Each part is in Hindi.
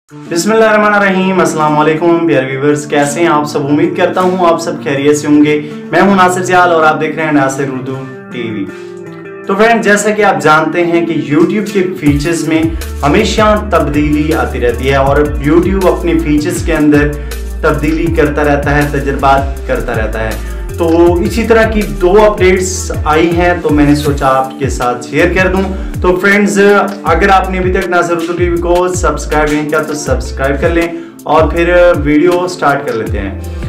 बिस्मिल्लाहिर्रहमानिर्रहीम, अस्सलाम वालेकुम प्यारे व्यूअर्स, कैसे हैं आप सब। उम्मीद करता हूं आप सब खैरियत से होंगे। मैं हूं नासिर जियाल और आप देख रहे हैं नासिर उर्दू टीवी। तो फ्रेंड, जैसा कि आप जानते हैं कि YouTube के फीचर्स में हमेशा तब्दीली आती रहती है और YouTube अपने फीचर्स के अंदर तब्दीली करता रहता है, तजर्बात करता रहता है। तो इसी तरह की 2 अपडेट्स आई हैं तो मैंने सोचा आपके साथ शेयर कर दूं। तो फ्रेंड्स, अगर आपने अभी तक नासिर उर्दू टीवी को सब्सक्राइब नहीं किया तो सब्सक्राइब कर लें और फिर वीडियो स्टार्ट कर लेते हैं।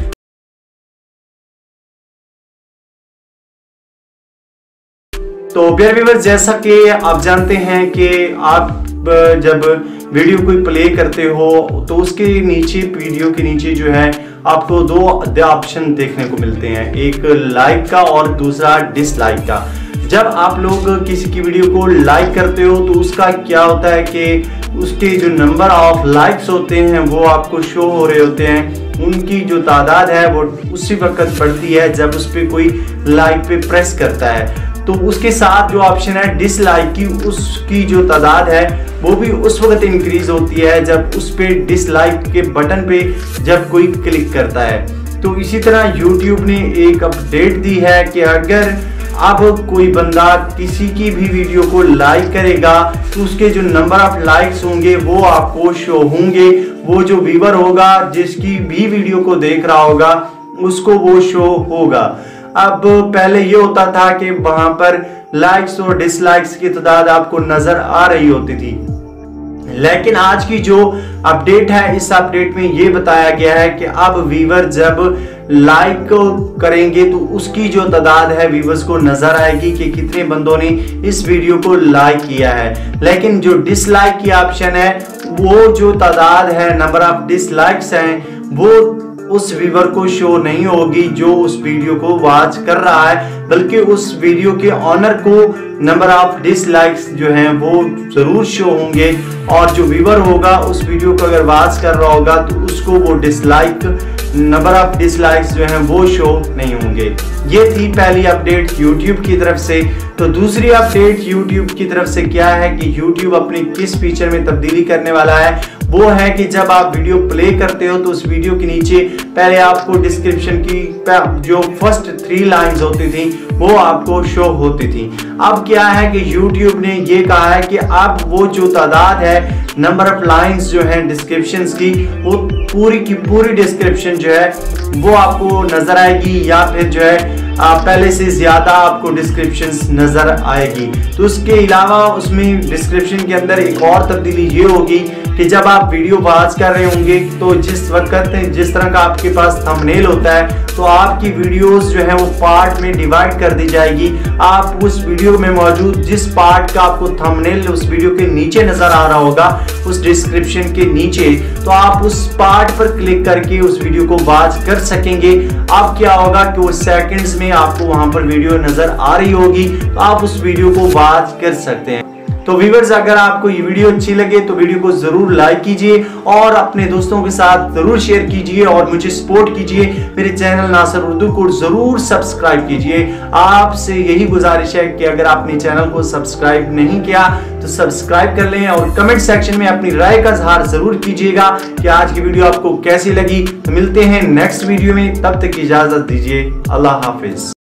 तो प्यारे व्यूअर्स, जैसा कि आप जानते हैं कि आप जब वीडियो कोई प्ले करते हो तो उसके नीचे, वीडियो के नीचे जो है आपको 2 ऑप्शन देखने को मिलते हैं, एक लाइक का और दूसरा डिसलाइक का। जब आप लोग किसी की वीडियो को लाइक करते हो तो उसका क्या होता है कि उसके जो नंबर ऑफ लाइक्स होते हैं वो आपको शो हो रहे होते हैं। उनकी जो तादाद है वो उसी वक्त बढ़ती है जब उस पर कोई लाइक पे प्रेस करता है। तो उसके साथ जो ऑप्शन है डिसलाइक की, उसकी जो तादाद है वो भी उस वक्त इंक्रीज होती है जब उस पे डिसलाइक के बटन पे जब कोई क्लिक करता है। तो इसी तरह YouTube ने एक अपडेट दी है कि अगर अब कोई बंदा किसी की भी वीडियो को लाइक करेगा तो उसके जो नंबर ऑफ लाइक्स होंगे वो आपको शो होंगे। वो जो व्यूअर होगा जिसकी भी वीडियो को देख रहा होगा उसको वो शो होगा। अब पहले ये होता था कि वहां पर लाइक्स और डिसलाइक्स की तादाद आपको नजर आ रही होती थी, लेकिन आज की जो अपडेट है, इस अपडेट में ये बताया गया है कि अब व्यूअर जब लाइक करेंगे तो उसकी जो तादाद है व्यूअर्स को नजर आएगी कि कितने बंदों ने इस वीडियो को लाइक किया है। लेकिन जो डिसलाइक की ऑप्शन है वो जो तादाद है, नंबर ऑफ डिसलाइक्स हैं, वो उस व्यूअर को शो नहीं होगी जो उस वीडियो को वॉच कर रहा है, बल्कि उस वीडियो के ऑनर को नंबर ऑफ डिसलाइक्स जो हैं वो जरूर शो होंगे। और जो व्यूअर होगा उस वीडियो को अगर वॉच कर रहा होगा तो उसको वो डिसलाइक, नंबर ऑफ डिसलाइक्स जो हैं वो शो नहीं होंगे। ये थी पहली अपडेट YouTube की तरफ से। तो दूसरी अपडेट YouTube की तरफ से क्या है कि YouTube अपने किस फीचर में तब्दीली करने वाला है, वो है कि जब आप वीडियो प्ले करते हो तो उस वीडियो के नीचे पहले आपको डिस्क्रिप्शन की जो फर्स्ट 3 लाइंस होती थी वो आपको शो होती थी। अब क्या है कि YouTube ने ये कहा है कि अब वो जो तादाद है, नंबर ऑफ लाइंस जो है डिस्क्रिप्शंस की, वो पूरी की पूरी डिस्क्रिप्शन जो है वो आपको नजर आएगी या फिर जो है पहले से ज्यादा आपको डिस्क्रिप्शंस नजर आएगी। तो उसके अलावा उसमें डिस्क्रिप्शन के अंदर एक और तब्दीली ये होगी कि जब आप वीडियो वॉच कर रहे होंगे तो जिस तरह का आपके पास थंबनेल होता है तो आपकी वीडियोस जो है वो पार्ट में डिवाइड कर दी जाएगी। आप उस वीडियो में मौजूद जिस पार्ट का आपको थंबनेल उस वीडियो के नीचे नजर आ रहा होगा, उस डिस्क्रिप्शन के नीचे, तो आप उस पार्ट पर क्लिक करके उस वीडियो को वॉच कर सकेंगे। अब क्या होगा कि वो सेकंड्स में आपको वहां पर वीडियो नजर आ रही होगी तो आप उस वीडियो को वॉच कर सकते हैं। तो व्यूअर्स, अगर आपको ये वीडियो अच्छी लगे तो वीडियो को जरूर लाइक कीजिए और अपने दोस्तों के साथ जरूर शेयर कीजिए और मुझे सपोर्ट कीजिए। मेरे चैनल नासिर उर्दू को जरूर सब्सक्राइब कीजिए। आपसे यही गुजारिश है कि अगर आपने चैनल को सब्सक्राइब नहीं किया तो सब्सक्राइब कर लें और कमेंट सेक्शन में अपनी राय का इजहार जरूर कीजिएगा कि आज की वीडियो आपको कैसी लगी। तो मिलते हैं नेक्स्ट वीडियो में, तब तक की इजाजत दीजिए। अल्लाह हाफिज।